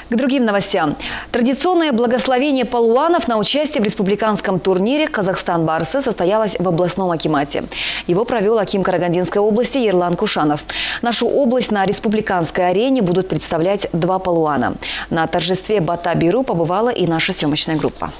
К другим новостям. Традиционное благословение палуанов на участие в республиканском турнире «Казахстан-Барсы» состоялось в областном акимате. Его провел аким Карагандинской области Ерлан Кушанов. Нашу область на республиканской арене будут представлять 2 палуана. На торжестве Бата-Биру побывала и наша съемочная группа.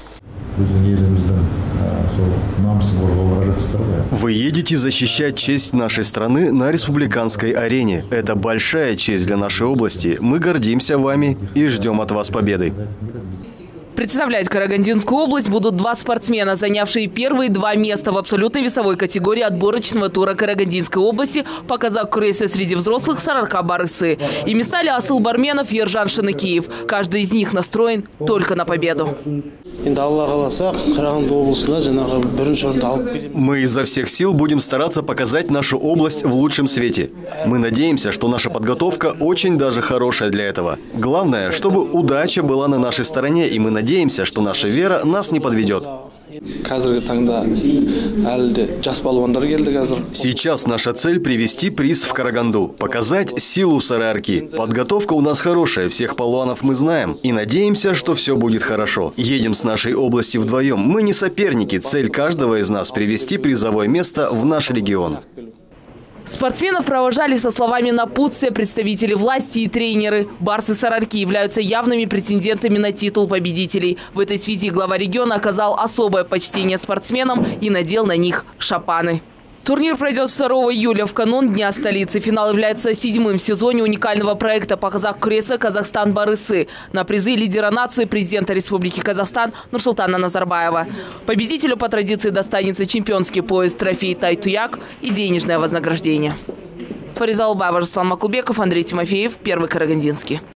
Вы едете защищать честь нашей страны на республиканской арене. Это большая честь для нашей области. Мы гордимся вами и ждем от вас победы. Представлять Карагандинскую область будут 2 спортсмена, занявшие первые 2 места в абсолютной весовой категории отборочного тура Карагандинской области по казак-күресі среди взрослых Сарыарка Барысы. Ими стали Асыл Барменов и Ержан Шыныкеев. Каждый из них настроен только на победу. Мы изо всех сил будем стараться показать нашу область в лучшем свете. Мы надеемся, что наша подготовка очень даже хорошая для этого. Главное, чтобы удача была на нашей стороне, и мы надеемся, что наша вера нас не подведет. Сейчас наша цель – привести приз в Караганду, показать силу Сарыарки. Подготовка у нас хорошая, всех палуанов мы знаем. И надеемся, что все будет хорошо. Едем с нашей области вдвоем. Мы не соперники. Цель каждого из нас – привести призовое место в наш регион. Спортсменов провожали со словами напутствия представители власти и тренеры. Барсы Сарыарки являются явными претендентами на титул победителей. В этой связи глава региона оказал особое почтение спортсменам и надел на них шапаны. Турнир пройдет 2 июля, в канун Дня столицы. Финал является 7-м в сезоне уникального проекта по казак-күресі «Казахстан-Барысы». На призы лидера нации президента Республики Казахстан Нурсултана Назарбаева. Победителю по традиции достанется чемпионский пояс, трофей «Тай-Туяк» и денежное вознаграждение. Фариза Албаева, Руслан Макулбеков, Андрей Тимофеев, Первый Карагандинский.